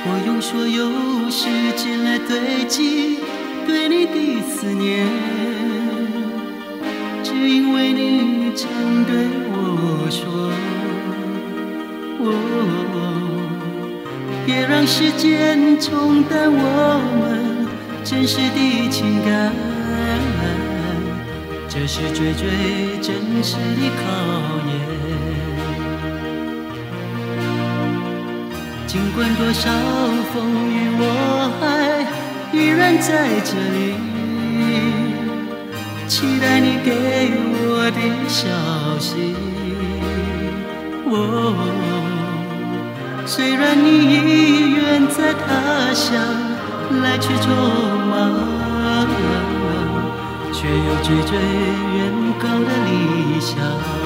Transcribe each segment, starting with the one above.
我用所有时间来堆积对你的思念，只因为你曾对我说，别让时间冲淡我们真实的情感，这是最最真实的考验。尽管多少风雨我还依然在这里，期待你给我的消息。虽然你已远在他乡来去匆忙，却有最最远高的理想，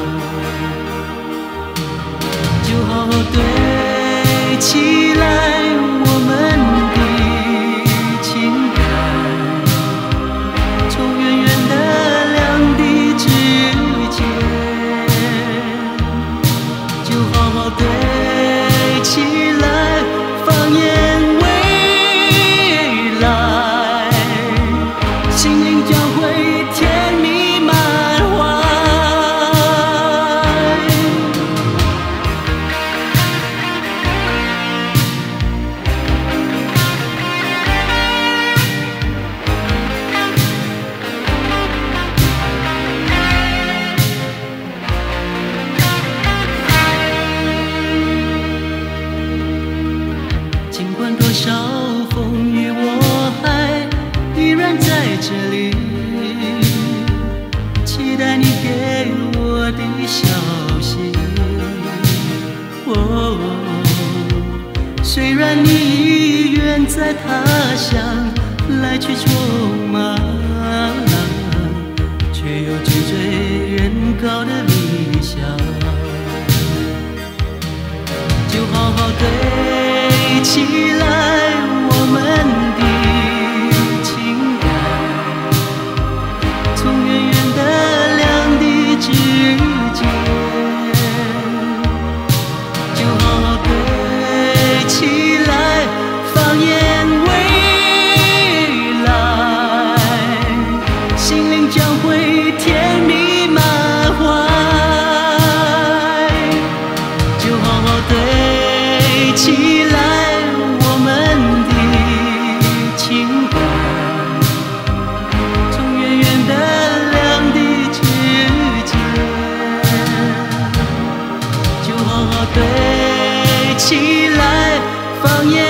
就好好对起来我们的情感，从远远的两地之间，就好好对起来，放眼未来，心灵将会甜蜜满怀。尽管多少风雨我还依然在这里，期待你给我的消息。虽然你已远在他乡来去匆忙，却有最最远高的理想，就好好对起来我们的情感，从远远的两地之间，就好好对起来，放眼未来，心灵将会甜蜜满怀，就好好对起来我们的情感，从远远的两地之间，就好好对起来，放眼